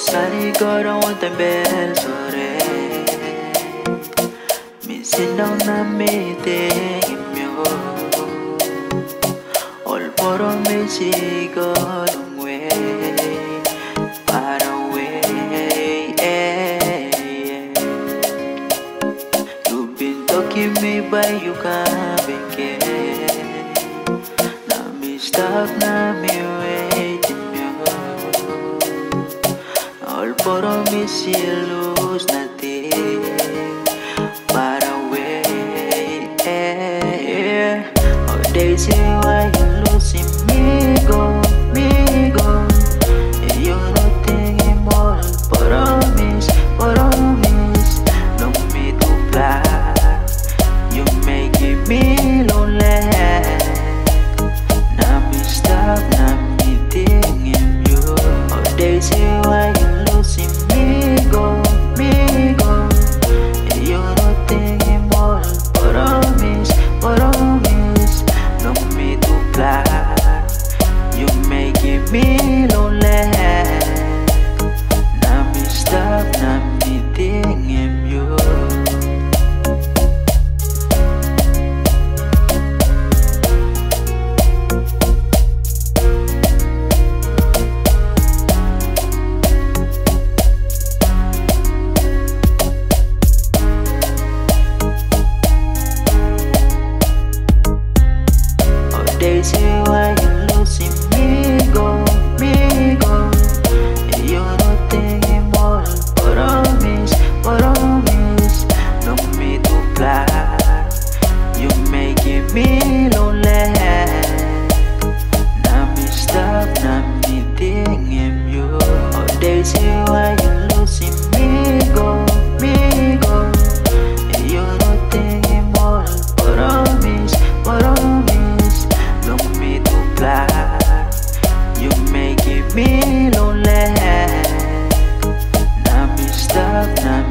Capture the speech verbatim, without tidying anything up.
Sari gora ontem bel sore Mi sindang na mi tingimyo All poro mi sigo lungwe Para way eh, yeah. You been talking me by you coming Na mi stop na mi waiting All promisos natin para away yeah. All they say why you losing me go, me go You don't think I'm all promise, promise Don't me to fly You make me lonely Now me stop, now me thinking you All they say why you losing me go, me go You don't think I'm all promise, promise No me to fly You make me lonely Now me stop, now me thinking you They say why you losing me go, me go You don't think I'm all promise, promise No me to fly You make me lonely Now me stop, now me thinking you Oh, they say why you losing me go, me go You don't think I'm all promise, promise No me to fly You make me lonely Now me stop, now